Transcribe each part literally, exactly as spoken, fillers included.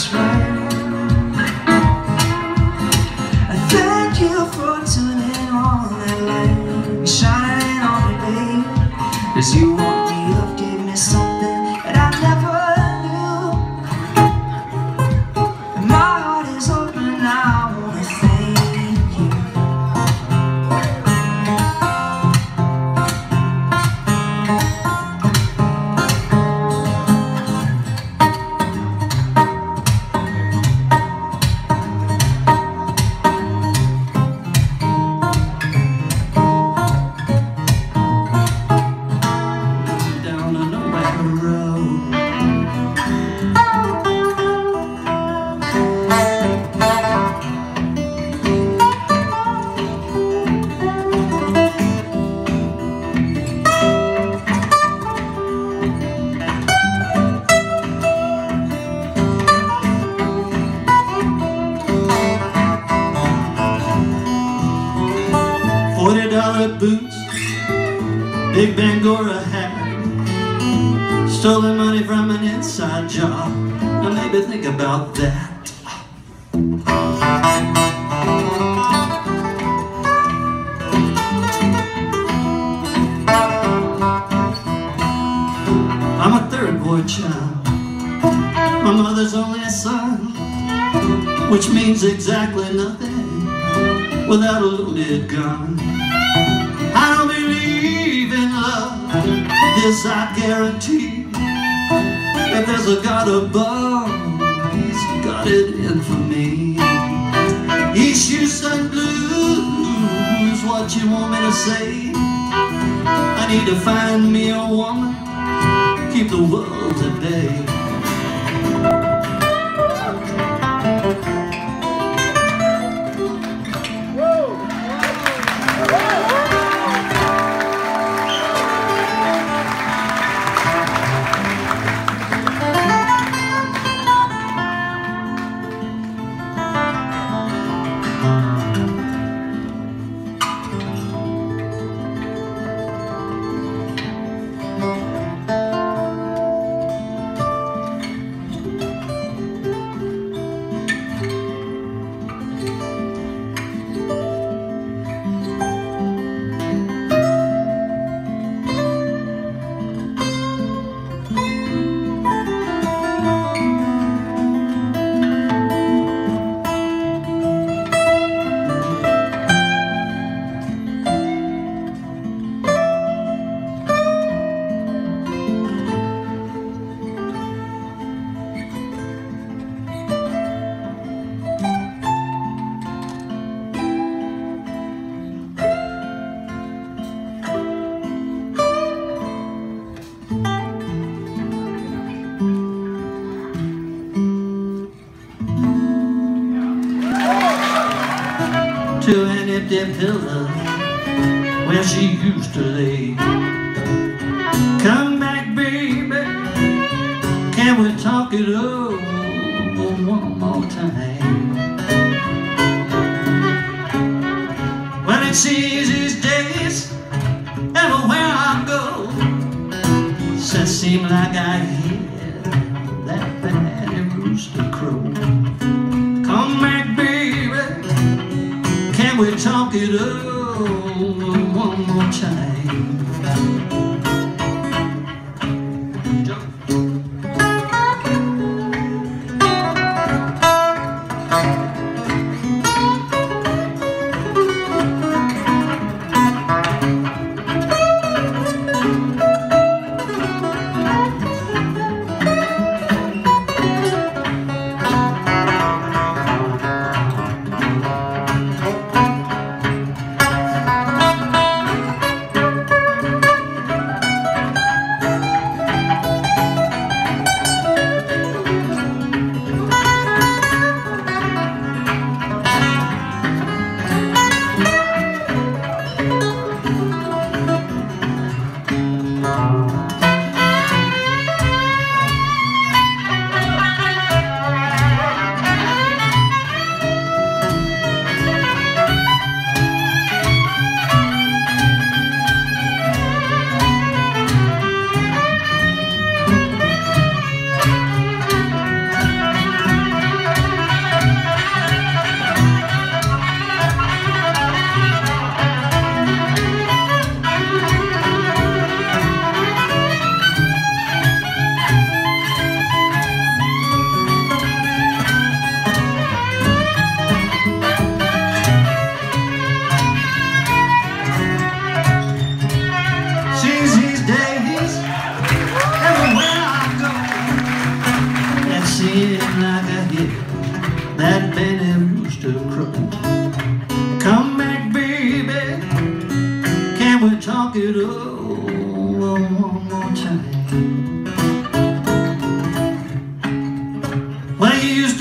just right. I thank you for turning on that light, shining on me, baby. 'Cause you woke me up, gave me something that I never knew. And my heart is open, I wanna thank you. Forty dollar boots, big Bangora hat, stolen money from an inside job. Now maybe think about that. I'm a third boy child, my mother's only son, which means exactly nothing without a loaded gun. I don't believe in love, this I guarantee. If there's a God above, he's got it in for me. East Houston blues, what you want me to say? I need to find me a woman, keep the world at bay. To an empty pillow where she used to lay. Come back, baby, can we talk it over one more time? Well, it seems these days, everywhere I go, it seems like I hear that bad rooster crow. Come back, baby, can we talk it over one more time?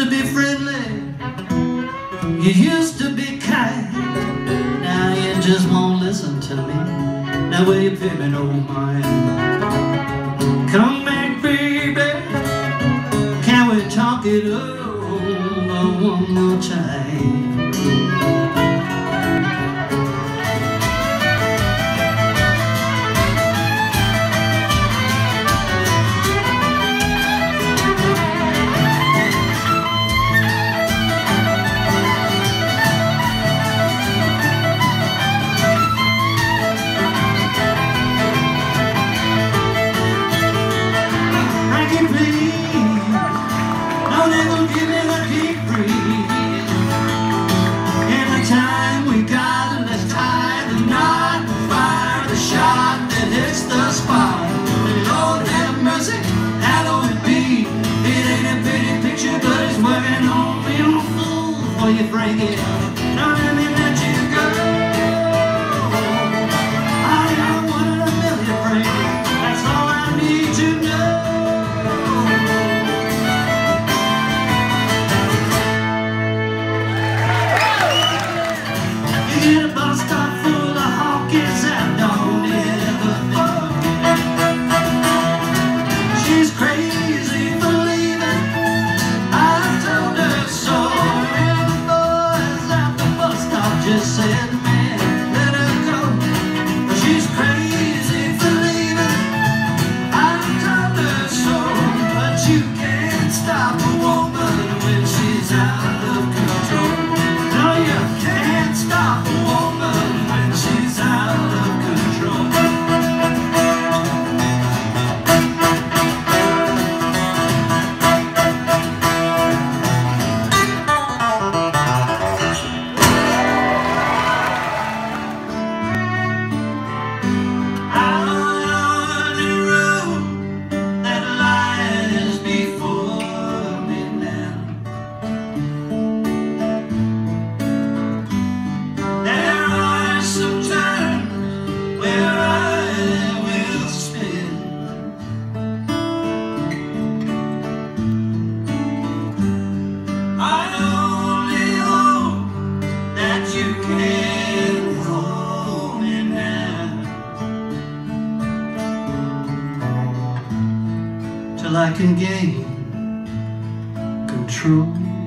to be friendly, you used to be kind. Now you just won't listen to me. Now will you pay me no mind? Come back, baby. Can we talk it over one more time? You bring it up. Now let me let you go. I got one in a million, baby. That's all I need to know. You get a bus stop full of honkies and don't ever forget. She's crazy for leaving. I told her so. Just said, man, let her go. She's crazy for leaving. I told her so. But you can't stop a woman when she's out of control. No, you can't stop a woman when she's out of control. Till I can gain control.